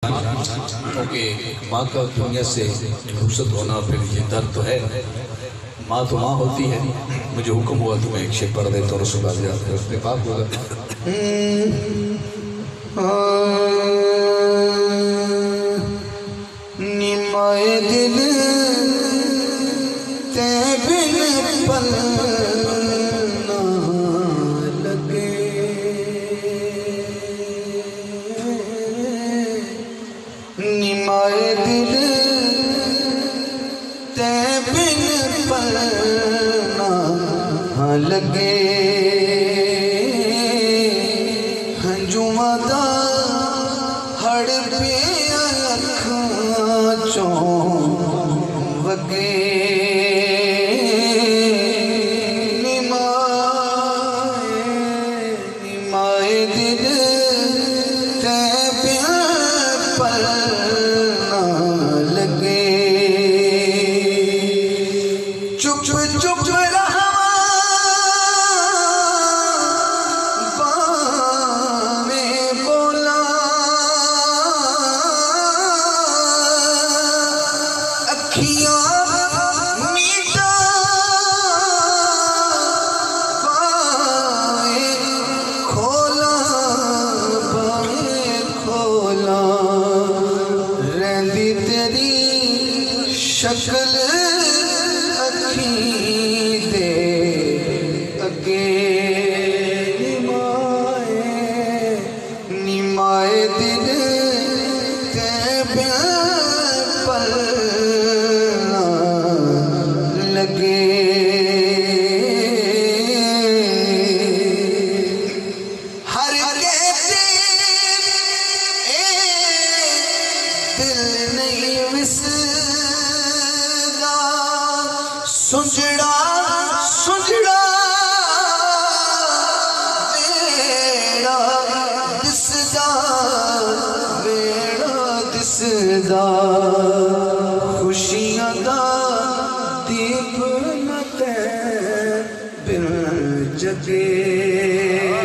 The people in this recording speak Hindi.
क्योंकि माँ का दुनिया से रुखसत होना फिर ये दर्द तो है। माँ तो माँ होती है। मुझे हुक्म हुआ तो मैं एक शेर पढ़ देता हूँ, रसूल उसने पाक होगा। निमाए दिल ते बिन पल ना लगे, निमाए दिल ते बिन पल ना लगे, हंजुआ दा हड़ पे अखां चों वगे, निमाए दिल ते बिन पल ना लगे, चुप चुप रहा बावे बोला, अखियां मीठा बावे खोला, बावे खोला, रहंदी तेरी शक्ल अखी दे अगे, निमाए दिल ते बिन पल ना लगे, हर कहते ए दिल नहीं विसदा, सुंजड़ा सुंजड़ा वेड़ा दिसदा, वेड़ा दिसदा, खुशियां दा दीप न ते बिन जगे।